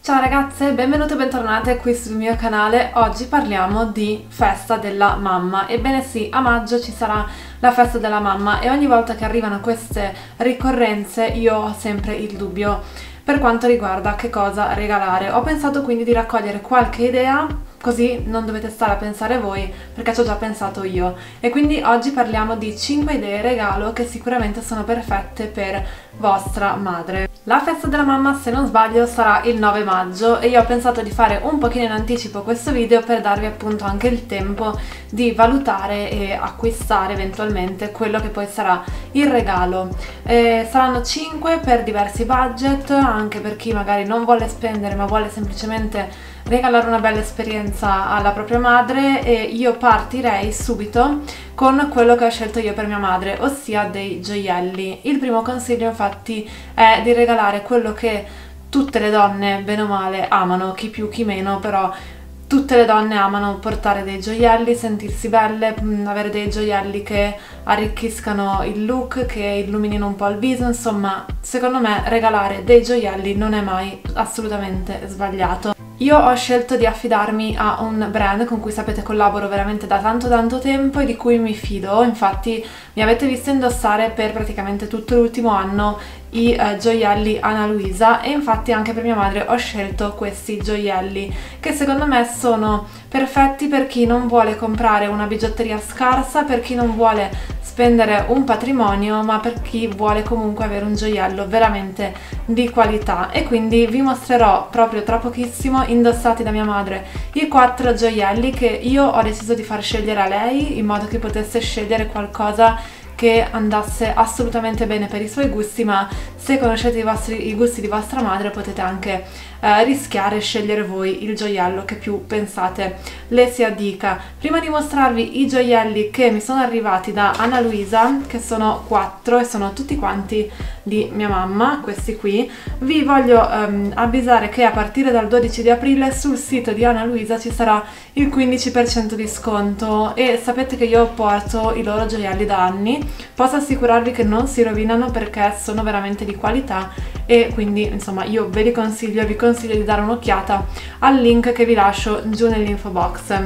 Ciao ragazze, benvenute e bentornate qui sul mio canale. Oggi parliamo di festa della mamma. Ebbene sì, a maggio ci sarà la festa della mamma e ogni volta che arrivano queste ricorrenze io ho sempre il dubbio per quanto riguarda che cosa regalare. Ho pensato quindi di raccogliere qualche idea, così non dovete stare a pensare voi perché ci ho già pensato io. E quindi oggi parliamo di 5 idee regalo che sicuramente sono perfette per vostra madre. La festa della mamma, se non sbaglio, sarà il 9 maggio e io ho pensato di fare un pochino in anticipo questo video per darvi appunto anche il tempo di valutare e acquistare eventualmente quello che poi sarà il regalo. Saranno 5 per diversi budget, anche per chi magari non vuole spendere ma vuole semplicemente regalare una bella esperienza alla propria madre, e io partirei subito con quello che ho scelto io per mia madre, ossia dei gioielli. Il primo consiglio infatti è di regalare quello che tutte le donne bene o male amano, chi più chi meno, però tutte le donne amano portare dei gioielli, sentirsi belle, avere dei gioielli che arricchiscano il look, che illuminino un po' il viso. Insomma, secondo me regalare dei gioielli non è mai assolutamente sbagliato. Io ho scelto di affidarmi a un brand con cui sapete collaboro veramente da tanto tempo e di cui mi fido. Infatti mi avete visto indossare per praticamente tutto l'ultimo anno i gioielli Ana Luisa, e infatti anche per mia madre ho scelto questi gioielli che secondo me sono perfetti per chi non vuole comprare una bigiotteria scarsa, per chi non vuole spendere un patrimonio, ma per chi vuole comunque avere un gioiello veramente di qualità. E quindi vi mostrerò proprio tra pochissimo, indossati da mia madre, i 4 gioielli che io ho deciso di far scegliere a lei, in modo che potesse scegliere qualcosa che andasse assolutamente bene per i suoi gusti, ma se conoscete i gusti di vostra madre potete anche rischiare e scegliere voi il gioiello che più pensate le si addica. Prima di mostrarvi i gioielli che mi sono arrivati da Ana Luisa, che sono 4 e sono tutti quanti di mia mamma, questi qui, vi voglio avvisare che a partire dal 12 di aprile sul sito di Ana Luisa ci sarà il 15% di sconto, e sapete che io porto i loro gioielli da anni. Posso assicurarvi che non si rovinano perché sono veramente di qualità, e quindi insomma io vi consiglio di dare un'occhiata al link che vi lascio giù nell'info box.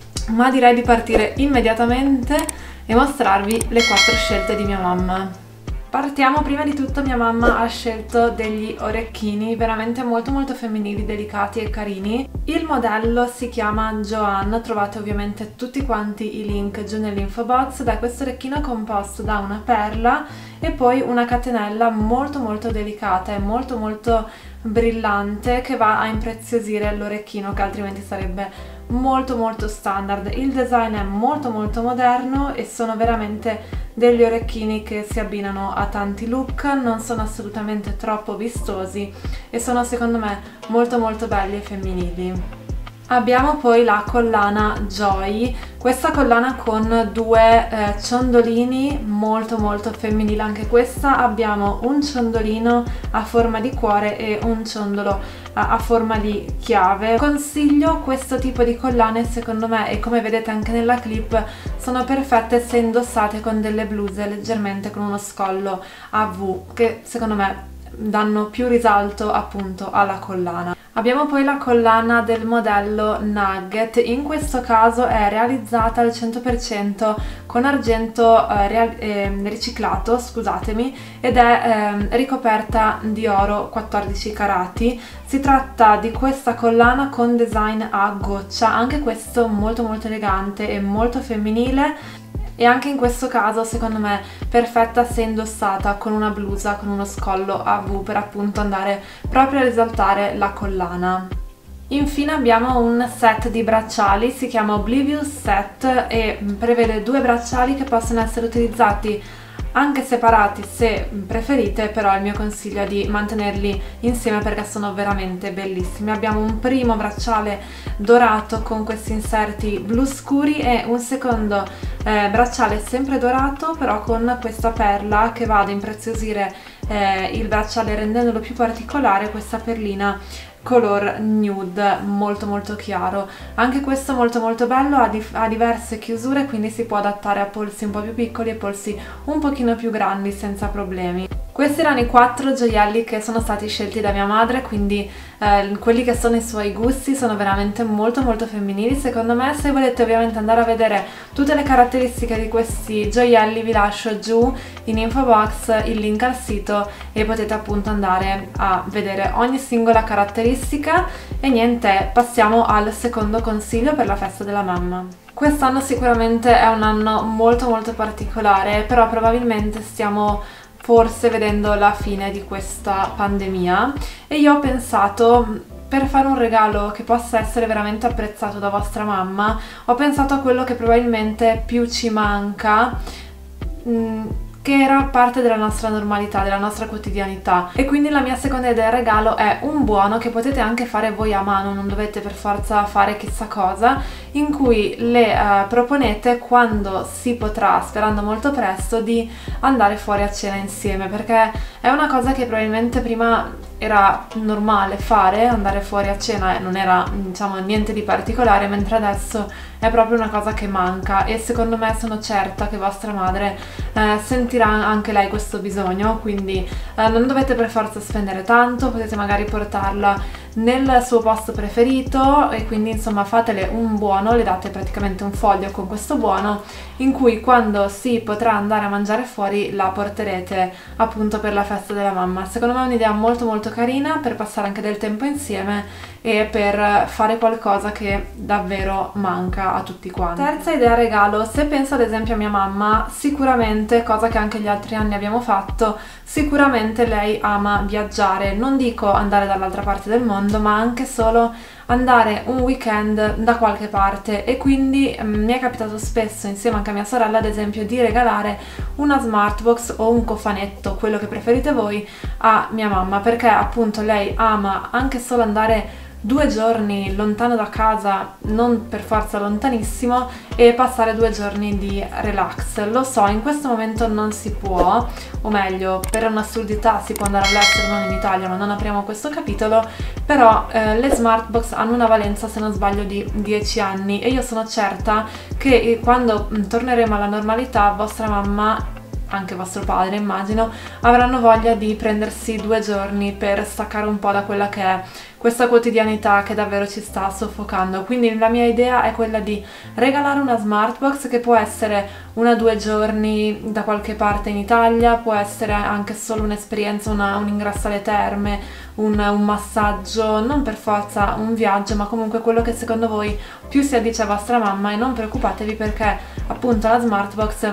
Ma direi di partire immediatamente e mostrarvi le 4 scelte di mia mamma. Partiamo. Prima di tutto mia mamma ha scelto degli orecchini veramente molto femminili, delicati e carini. Il modello si chiama Joanne, trovate ovviamente tutti quanti i link giù nell'info box. Questo orecchino è composto da una perla e poi una catenella molto delicata e molto brillante, che va a impreziosire l'orecchino, che altrimenti sarebbe molto standard. Il design è molto moderno e sono veramente degli orecchini che si abbinano a tanti look, non sono assolutamente troppo vistosi e sono secondo me molto belli e femminili. Abbiamo poi la collana Joy, questa collana con 2 ciondolini molto femminile anche questa. Abbiamo un ciondolino a forma di cuore e un ciondolo a forma di chiave. Consiglio questo tipo di collane secondo me, e come vedete anche nella clip sono perfette se indossate con delle bluse leggermente con uno scollo a V, che secondo me danno più risalto appunto alla collana. Abbiamo poi la collana del modello Nugget, in questo caso è realizzata al 100% con argento riciclato, scusatemi, ed è ricoperta di oro 14 carati. Si tratta di questa collana con design a goccia, anche questo molto elegante e molto femminile, e anche in questo caso secondo me perfetta se indossata con una blusa con uno scollo a V, per appunto andare proprio a risaltare la collana. Infine abbiamo un set di bracciali, si chiama Oblivious Set e prevede 2 bracciali che possono essere utilizzati anche separati se preferite, però il mio consiglio è di mantenerli insieme perché sono veramente bellissimi. Abbiamo un primo bracciale dorato con questi inserti blu scuri e un secondo bracciale sempre dorato però con questa perla che va ad impreziosire il bracciale rendendolo più particolare, questa perlina color nude molto chiaro. Anche questo molto bello, ha diverse chiusure, quindi si può adattare a polsi un po' più piccoli e polsi un pochino più grandi senza problemi. Questi erano i 4 gioielli che sono stati scelti da mia madre, quindi quelli che sono i suoi gusti sono veramente molto molto femminili secondo me. Se volete ovviamente andare a vedere tutte le caratteristiche di questi gioielli vi lascio giù in info box il link al sito e potete appunto andare a vedere ogni singola caratteristica. E niente, passiamo al secondo consiglio per la festa della mamma. Quest'anno sicuramente è un anno molto molto particolare, però probabilmente stiamo forse vedendo la fine di questa pandemia e io ho pensato, per fare un regalo che possa essere veramente apprezzato da vostra mamma, ho pensato a quello che probabilmente più ci manca, che era parte della nostra normalità, della nostra quotidianità. E quindi la mia seconda idea regalo è un buono che potete anche fare voi a mano, non dovete per forza fare chissà cosa, in cui le proponete quando si potrà, sperando molto presto, di andare fuori a cena insieme, perché è una cosa che probabilmente prima era normale fare, andare fuori a cena e non era, diciamo, niente di particolare, mentre adesso è proprio una cosa che manca e secondo me sono certa che vostra madre sentirà anche lei questo bisogno, quindi non dovete per forza spendere tanto, potete magari portarla nel suo posto preferito e quindi insomma fatele un buono, le date praticamente un foglio con questo buono in cui quando si potrà andare a mangiare fuori la porterete appunto per la festa della mamma. Secondo me è un'idea molto molto carina per passare anche del tempo insieme e per fare qualcosa che davvero manca a tutti quanti. Terza idea regalo, se penso ad esempio a mia mamma, sicuramente, cosa che anche gli altri anni abbiamo fatto, sicuramente lei ama viaggiare, non dico andare dall'altra parte del mondo, ma anche solo andare un weekend da qualche parte e quindi mi è capitato spesso insieme anche a mia sorella ad esempio di regalare una smartbox o un cofanetto, quello che preferite voi, a mia mamma, perché appunto lei ama anche solo andare 2 giorni lontano da casa, non per forza lontanissimo, e passare 2 giorni di relax. Lo so, in questo momento non si può, o meglio, per un'assurdità si può andare all'estero, non in Italia, ma non apriamo questo capitolo, però le smartbox hanno una valenza, se non sbaglio, di 10 anni e io sono certa che quando torneremo alla normalità vostra mamma, anche vostro padre immagino, avranno voglia di prendersi 2 giorni per staccare un po' da quella che è questa quotidianità che davvero ci sta soffocando. Quindi la mia idea è quella di regalare una smartbox che può essere 1 o 2 giorni da qualche parte in Italia, può essere anche solo un'esperienza, un ingresso alle terme, un massaggio, non per forza un viaggio, ma comunque quello che secondo voi più si addice a vostra mamma. E non preoccupatevi perché appunto la smartbox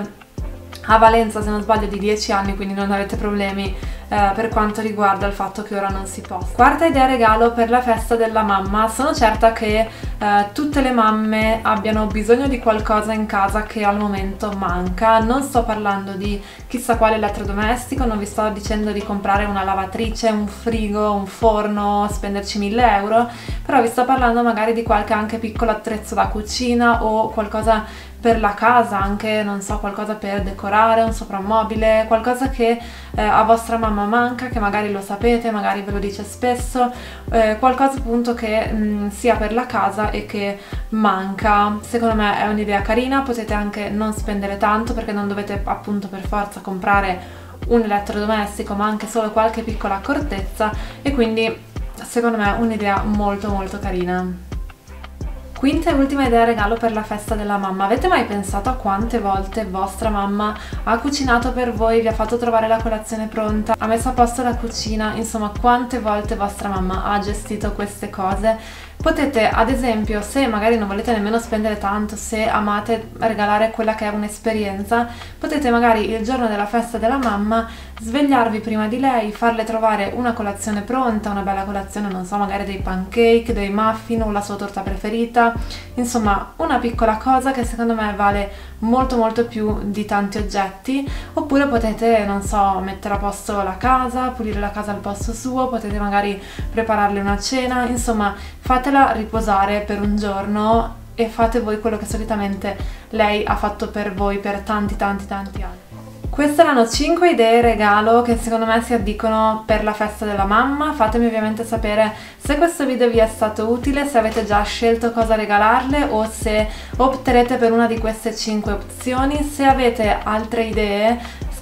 ha valenza, se non sbaglio, di 10 anni, quindi non avete problemi per quanto riguarda il fatto che ora non si possa. Quarta idea regalo per la festa della mamma. Sono certa che tutte le mamme abbiano bisogno di qualcosa in casa che al momento manca. Non sto parlando di chissà quale elettrodomestico, non vi sto dicendo di comprare una lavatrice, un frigo, un forno, spenderci 1000 euro, però vi sto parlando magari di qualche anche piccolo attrezzo da cucina o qualcosa per la casa, anche non so, qualcosa per decorare, un soprammobile, qualcosa che a vostra mamma manca, che magari lo sapete, magari ve lo dice spesso, qualcosa appunto che sia per la casa e che manca. Secondo me è un'idea carina, potete anche non spendere tanto perché non dovete appunto per forza comprare un elettrodomestico, ma anche solo qualche piccola accortezza, e quindi secondo me è un'idea molto molto carina. Quinta e ultima idea regalo per la festa della mamma. Avete mai pensato a quante volte vostra mamma ha cucinato per voi, vi ha fatto trovare la colazione pronta, ha messo a posto la cucina, insomma quante volte vostra mamma ha gestito queste cose? Potete ad esempio, se magari non volete nemmeno spendere tanto, se amate regalare quella che è un'esperienza, potete magari il giorno della festa della mamma svegliarvi prima di lei, farle trovare una colazione pronta, una bella colazione, non so, magari dei pancake, dei muffin o la sua torta preferita, insomma una piccola cosa che secondo me vale molto molto più di tanti oggetti. Oppure potete, non so, mettere a posto la casa, pulire la casa al posto suo, potete magari prepararle una cena, insomma fatela riposare per un giorno e fate voi quello che solitamente lei ha fatto per voi per tanti anni. Queste erano 5 idee regalo che secondo me si addicono per la festa della mamma. Fatemi ovviamente sapere se questo video vi è stato utile, se avete già scelto cosa regalarle o se opterete per una di queste 5 opzioni. Se avete altre idee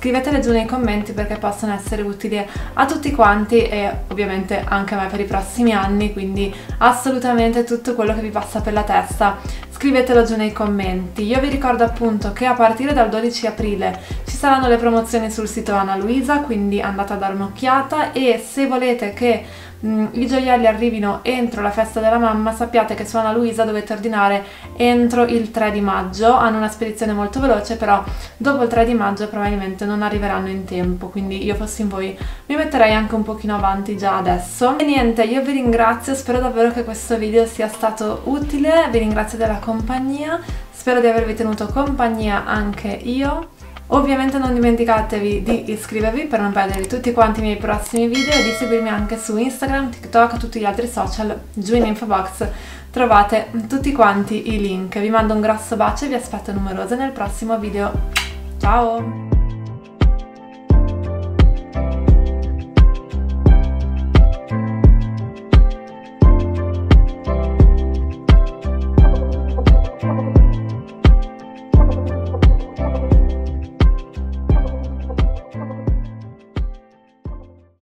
scrivetele giù nei commenti perché possono essere utili a tutti quanti e ovviamente anche a me per i prossimi anni, quindi assolutamente tutto quello che vi passa per la testa scrivetelo giù nei commenti. Io vi ricordo appunto che a partire dal 12 aprile ci saranno le promozioni sul sito Ana Luisa, quindi andate a dare un'occhiata, e se volete che i gioielli arrivino entro la festa della mamma, sappiate che su Ana Luisa dovete ordinare entro il 3 di maggio, hanno una spedizione molto veloce, però dopo il 3 di maggio probabilmente non arriveranno in tempo, quindi io fossi in voi mi metterei anche un pochino avanti già adesso. E niente, io vi ringrazio, spero davvero che questo video sia stato utile, vi ringrazio della compagnia, spero di avervi tenuto compagnia anche io. Ovviamente non dimenticatevi di iscrivervi per non perdervi tutti quanti i miei prossimi video e di seguirmi anche su Instagram, TikTok e tutti gli altri social. Giù in info box trovate tutti quanti i link. Vi mando un grosso bacio e vi aspetto numerose nel prossimo video. Ciao!